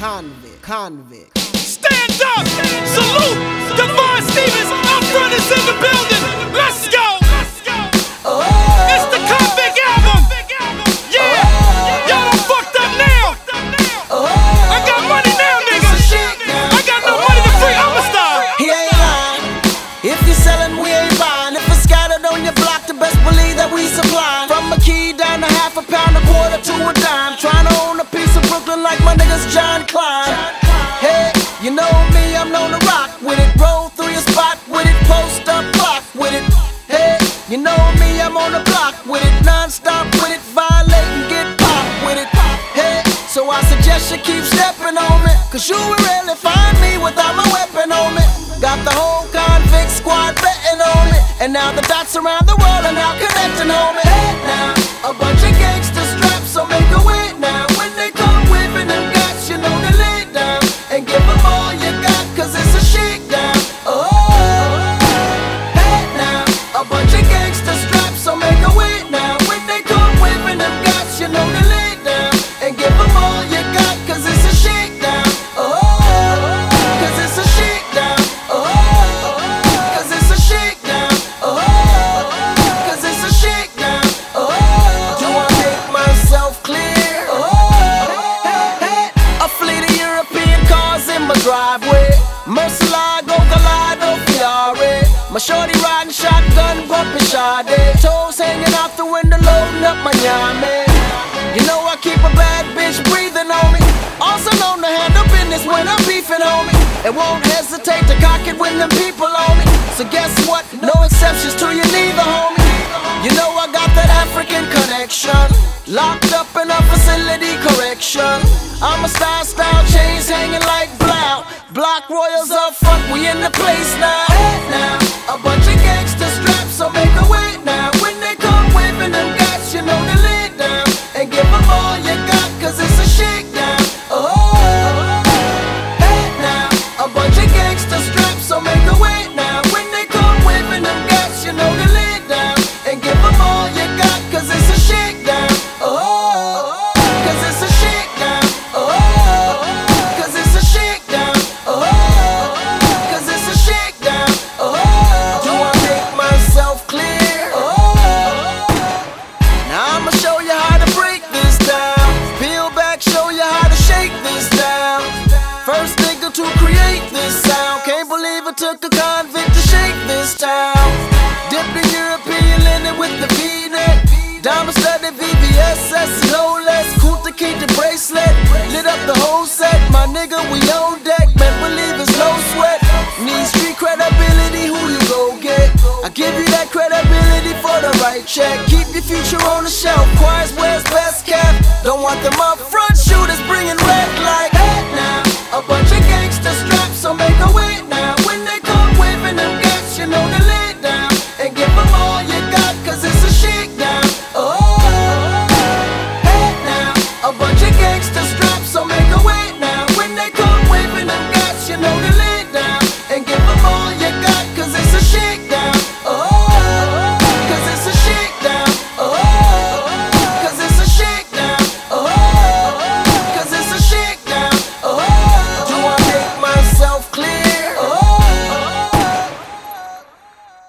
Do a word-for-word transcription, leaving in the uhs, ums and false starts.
convict, convict. Stand up, salute, Devon Stevens, up front is in the building. Let's go. It's the Convict album. Yeah, y'all done fucked up now. I got money now, niggas. I got no money to free. I'm a star. He ain't lying. If you sellin', we ain't buying. If it's scattered on your block, the best believe that we supply. From a key down to half a pound, a quarter to a dime. Trying to own a piece of Brooklyn like my niggas John Klein. Hey, you know me, I'm known to rock with it. Roll through your spot with it, post up block with it. Hey, you know me, I'm on the block with it. Non-stop with it, violate and get popped with it. Hey, so I suggest you keep stepping on me, cause you will rarely find me without my weapon on me. Got the whole convict squad betting on me, and now the dots around the world are now connecting on me. Hey, now, a bunch of gangsters strapped, so make a wait now. When they come whipping them guts, you know they lay down and give them all you got, cause it's a shakedown. Oh, hey now, a bunch of gangsters strapped, so make a wait now. When they come whipping them guts, you know they lay down and give them all you got, cause it's a shakedown. Oh, cause it's a shakedown. Oh, cause it's a shakedown. Oh, cause it's a shakedown. Oh, do I make myself clear? Oh, a fleet of European cars in my driveway. Murcielago, Gallardo, Fiore. My shorty riding shotgun, bumping Sade. Toes hanging out the window, loading up my yame. You know I keep a bad bitch breathing on me. Also known to handle business when I'm beefing, homie. And won't hesitate to cock it when them people on me. So guess what? No exceptions to you neither, homie. You know I got that African connection. Locked up in a facility correction. I'm a star, style, chains hanging like blow. Block royals up front, we in the place now. Hey now, a bunch of gangsters strapped, so make a wait now. When they come waving them guys, you know they lay down and give them all you got, cause it's a shakedown. Oh, hey now, a bunch of gangsters strapped, so make a wait now. When they come waving them guys, you know they lay down and give them all you got, cause it's a shakedown. Oh, cause it's a shakedown. Oh, cause it's a shakedown. Oh, cause it's a shakedown. Oh, do I make myself clear? Oh, now I'ma show you how to break this down. Peel back, show you how to shake this down. First nigga to create this sound. Can't believe it took a convict to shake this town. Dipped in European linen with the V-neck. Diamond studded V V S S, no less. Kunta Kinte bracelet, lit up the whole set. My nigga, we on deck, man, believe it's no sweat. Need street credibility, who you go get? I give you that credibility for the right check. Keep your future on the shelf, quiet where's best kept. Don't want them up front.